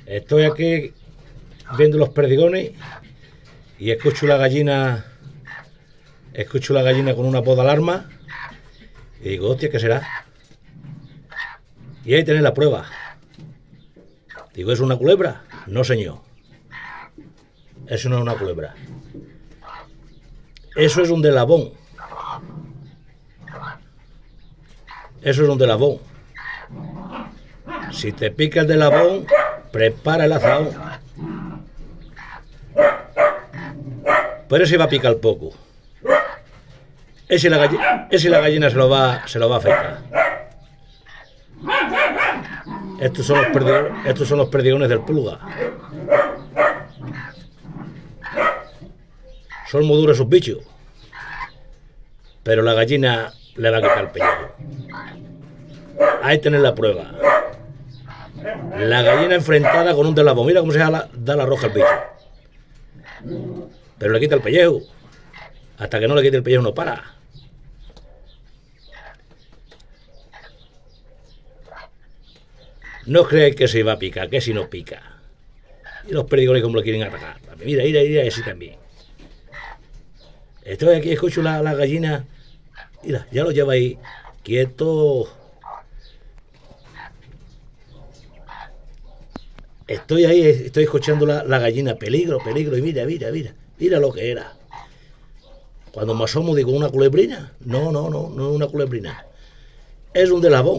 Estoy aquí viendo los perdigones y escucho la gallina con una voz de alarma y digo, hostia, ¿qué será? Y ahí tenéis la prueba. Digo, ¿es una culebra? No, señor. Eso no es una culebra. Eso es un delabón. Eso es un delabón. Si te pica el delabón, prepara el azahón. Pero ese va a picar poco. Ese la gallina se lo va a afeitar. Estos son los perdigones del pulga. Son muy duros esos bichos. Pero la gallina le va a quitar el pellejo. Ahí tenés la prueba. La gallina enfrentada con un delabón. Mira cómo se da la roja al bicho. Pero le quita el pellejo. Hasta que no le quite el pellejo no para. No creéis que se va a picar, que si no pica. Y los perdigones como lo quieren atacar. Mira, ese también. Estoy aquí, escucho la gallina. Mira, ya lo lleva ahí. Quieto. Estoy ahí, estoy escuchando la gallina. Peligro. Y mira lo que era. Cuando me asomo digo, ¿una culebrina? No es una culebrina. Es un delabón.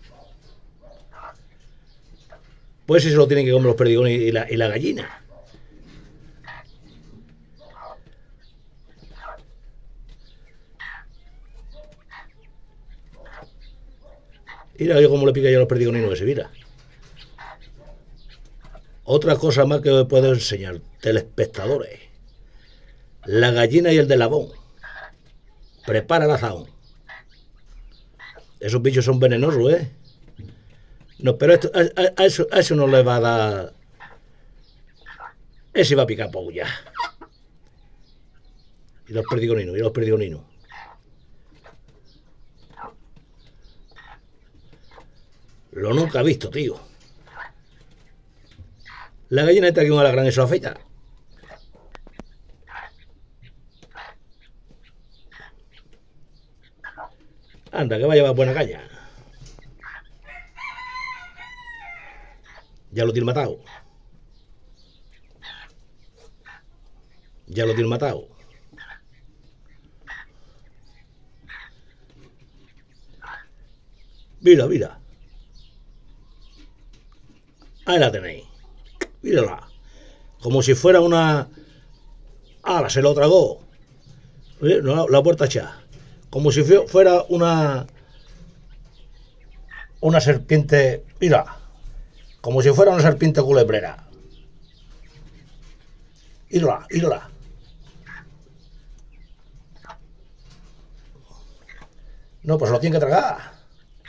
Pues si se lo tienen que comer los perdigones y la gallina. Mira yo cómo le pica ya a los perdigones ese, mira. Otra cosa más que os puedo enseñar, telespectadores. La gallina y el delabón. Prepara el azahón. Esos bichos son venenosos, ¿eh? No, pero a eso no le va a dar. Ese va a picar poco ya. Y los perdigoninos. Lo nunca he visto, tío. La gallina está aquí un alacrán y se lo afeita. Anda, que va a llevar buena caña. Ya lo tiene matado. Mira. Ahí la tenéis. Mírala. Como si fuera una... ¡Hala! Se lo tragó. No, la puerta echada. Como si fuera una serpiente. Mira. Como si fuera una serpiente culebrera. Mírala. No, pues lo tiene que tragar.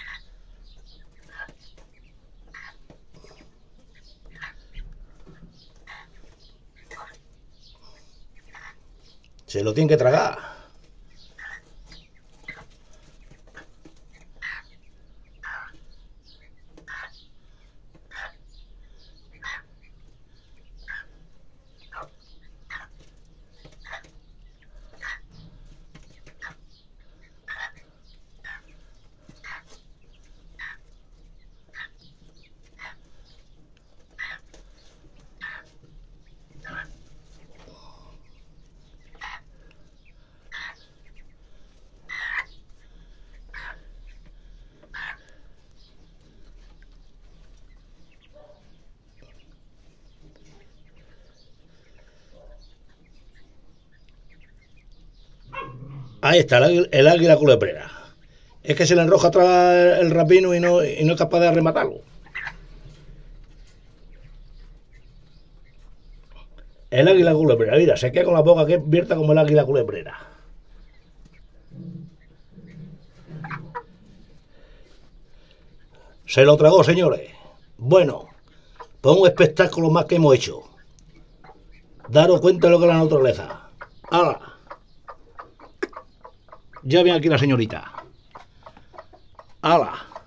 Se lo tiene que tragar. Ahí está, el águila culebrera. Es que se le enroja atrás el rapino y no es capaz de rematarlo. El águila culebrera, mira, se queda con la boca que abierta como el águila culebrera. Se lo tragó, señores. Bueno, pues un espectáculo más que hemos hecho. Daros cuenta de lo que es la naturaleza. ¡Hala! Ya viene aquí la señorita. ¡Hala!